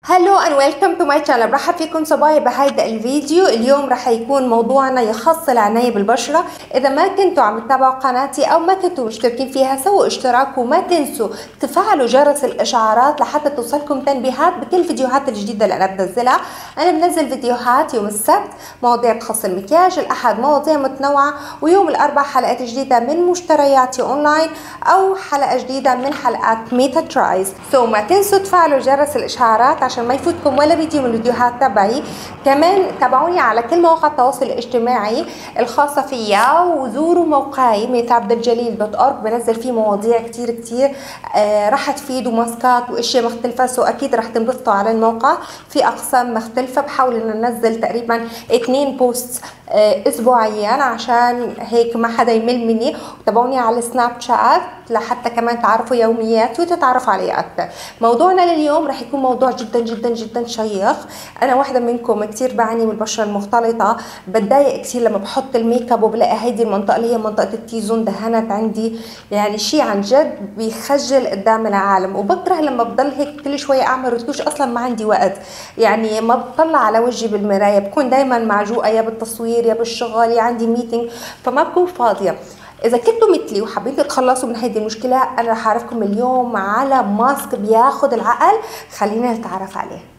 هلو and welcome to my channel. برحب فيكم صبايا بهيدا الفيديو. اليوم رح يكون موضوعنا يخص العناية بالبشرة. اذا ما كنتوا عم تتابعوا قناتي او ما كنتوا مشتركين فيها سووا اشتراك وما تنسوا تفعلوا جرس الاشعارات لحتى توصلكم تنبيهات بكل الفيديوهات الجديدة اللي انا بنزلها. انا بنزل فيديوهات يوم السبت مواضيع تخص المكياج، الاحد مواضيع متنوعة، ويوم الاربع حلقات جديدة من مشترياتي اونلاين او حلقة جديدة من حلقات ميتا ترايز. ما تنسوا تفعلوا جرس الاشعارات عشان ما يفوتكم ولا فيديو من الفيديوهات تبعي. كمان تابعوني على كل مواقع التواصل الاجتماعي الخاصة فيا، وزوروا موقعي ميتابدالجليل.org. بنزل فيه مواضيع كتير راح تفيد وماسكات واشياء مختلفة. اكيد راح تنبسطوا على الموقع. في اقسام مختلفة بحاول ان انزل تقريبا 2 بوست اسبوعيا عشان هيك ما حدا يمل مني. وتابعوني على السناب شات لحتى كمان تعرفوا يومياتي وتتعرفوا علي اكثر. موضوعنا لليوم رح يكون موضوع جدا شيق. انا واحده منكم كثير بعاني من البشره المختلطه، بتضايق كثير لما بحط الميك اب وبلاقي هيدي المنطقه اللي هي منطقه التي زون دهنت عندي، يعني شيء عن جد بيخجل قدام العالم. وبكره لما بضل هيك كل شويه اعمل رتوش، اصلا ما عندي وقت، يعني ما بطلع على وجهي بالمرايه، بكون دائما معجوقه يا بالتصوير يا بالشغل يا عندي ميتينج، فما بكون فاضيه. اذا كنتوا مثلي وحابين تتخلصوا من هيدي المشكله، انا رح اعرفكم اليوم على ماسك بياخد العقل. خلينا نتعرف عليه.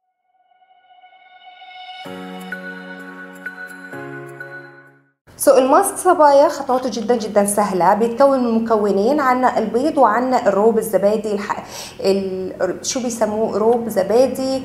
الماسك صبايا خطواته جدا سهله. بيتكون من مكونين، عنا البيض وعنا الروب الزبادي شو بيسموه، روب زبادي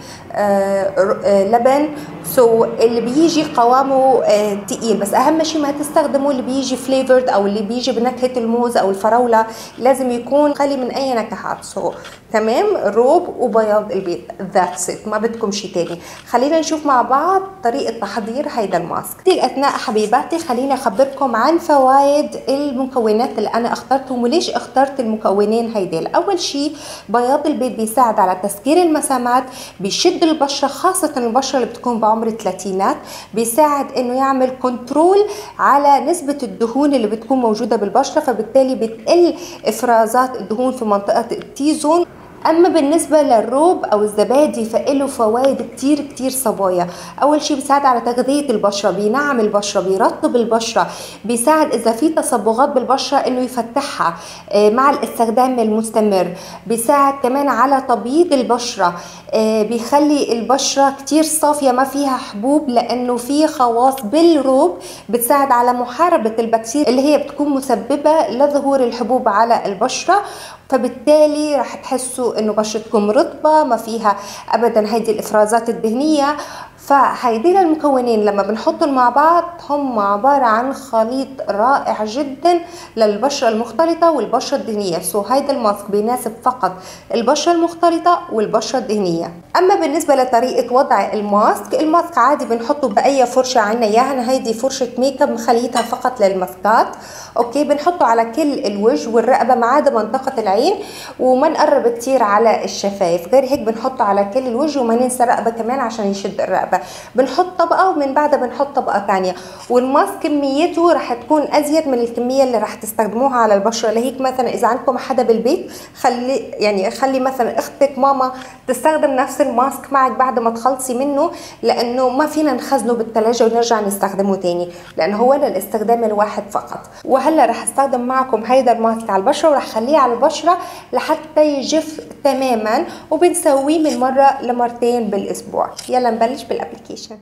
لبن. اللي بيجي قوامه تقيل، بس اهم شيء ما تستخدموا اللي بيجي فليفرد او اللي بيجي بنكهه الموز او الفراوله، لازم يكون خالي من اي نكهات. تمام، الروب وبياض البيض، ذاتس ات، ما بدكم شيء تاني. خلينا نشوف مع بعض طريقه تحضير هيدا الماسك. في الاثناء حبيباتي خليني اخبركم عن فوائد المكونات اللي انا اخترتهم وليش اخترت المكونين هيدول. اول شيء بياض البيض بيساعد على تسكير المسامات، بيشد البشره خاصه البشره اللي بتكون بعمر الثلاثينات، بيساعد انه يعمل كنترول على نسبه الدهون اللي بتكون موجوده بالبشره، فبالتالي بتقل افرازات الدهون في منطقه التي زون. اما بالنسبه للروب او الزبادي فله فوائد كتير صبايا. اول شيء بيساعد على تغذيه البشره، بينعم البشره، بيرطب البشره، بيساعد اذا في تصبغات بالبشره انه يفتحها مع الاستخدام المستمر، بيساعد كمان على تبييض البشره، بيخلي البشره كتير صافيه ما فيها حبوب، لانه في خواص بالروب بتساعد على محاربه البكتيريا اللي هي بتكون مسببه لظهور الحبوب على البشره، فبالتالي راح تحسوا انه بشرتكم رطبه ما فيها ابدا هيدي الافرازات الدهنيه. فهيدين المكونين لما بنحطهم مع بعض هم عباره عن خليط رائع جدا للبشره المختلطه والبشره الدهنيه. هيدا الماسك بيناسب فقط البشره المختلطه والبشره الدهنيه. اما بالنسبه لطريقه وضع الماسك عادي بنحطه باي فرشه عنا اياها. انا هيدي فرشه ميك اب مخليتها فقط للماسكات. اوكي، بنحطه على كل الوجه والرقبه ما عدا منطقه العين، وما نقرب كتير على الشفايف. غير هيك بنحطه على كل الوجه، وما ننسى الرقبه كمان عشان يشد الرقبه. بنحط طبقه ومن بعدها بنحط طبقه ثانيه. والماسك كميته رح تكون ازيد من الكميه اللي رح تستخدموها على البشره. لهيك مثلا اذا عندكم حدا بالبيت خلي مثلا اختك ماما تستخدم نفس الماسك معك بعد ما تخلصي منه، لانه ما فينا نخزنه بالثلاجه ونرجع نستخدمه ثاني، لانه هو للاستخدام الواحد فقط. وهلا رح استخدم معكم هيدا الماسك على البشره ورح خليه على البشره لحتى يجف تماما، وبنسويه من مره لمرتين بالاسبوع. يلا نبلش بالابلكيشن.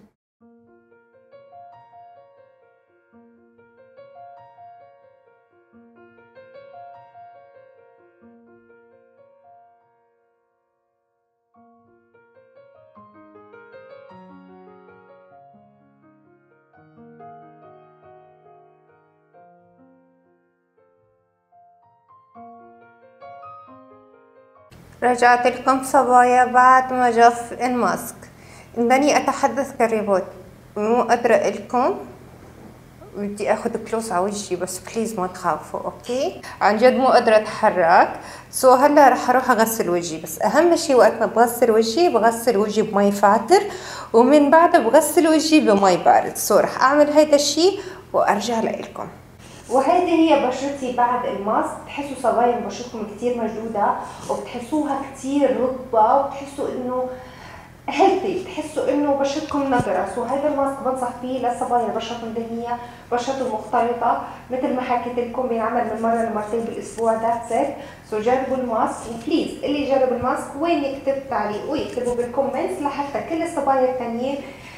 رجعت لكم صبايا بعد ما جف الماسك. انني اتحدث كالريبوت، مو قادرة لكم، بدي اخذ كلوز على وجهي بس بليز ما تخافوا. اوكي، عن جد مو قادرة اتحرك. هلا رح اروح اغسل وجهي، بس اهم شيء وقت ما بغسل وجهي بمي فاتر، ومن بعدها بغسل وجهي بمي بارد. رح اعمل هيدا الشيء وارجع لكم. وهيدي هي بشرتي بعد الماسك. بتحسوا صبايا بشرتكم كتير مشدودة وبتحسوها كتير رطبة، وبتحسوا انه هيلثي، بتحسوا انه بشرتكم نضرة. سو هيدا الماسك بنصح فيه للصبايا بشرتهم دهنية، بشرتهم مختلطة، مثل ما حكيت لكم بينعمل من مرة لمرتين بالاسبوع. ذاتس ات. سو جربوا الماسك، وبليز اللي جرب الماسك وين يكتب تعليق ويكتبوا بالكومنتس لحتى كل الصبايا التانيين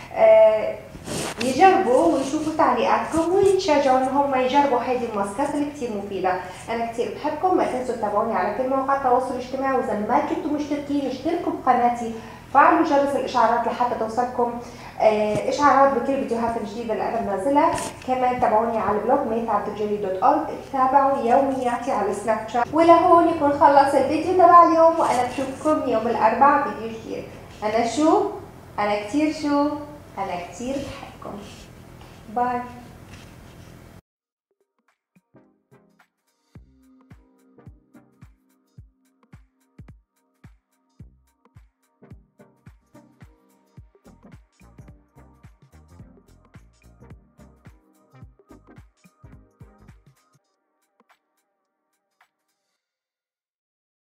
يجربوا ويشوفوا تعليقاتكم ويتشجعوا ان هم يجربوا هيدي الماسكات اللي كثير مفيده. انا كثير بحبكم، ما تنسوا تتابعوني على كل مواقع التواصل الاجتماعي، واذا ما كنتوا مشتركين اشتركوا بقناتي، فعلوا جرس الاشعارات لحتى توصلكم اشعارات بكل الفيديوهات الجديده اللي انا بنزلها. كمان تابعوني على البلوج maythabdeljelly.org، تابعوا يومياتي على سناب شات. ولهون يكون خلص الفيديو تبع اليوم، وانا بشوفكم يوم الاربعاء فيديو جديد. انا كثير بحبكم. باي.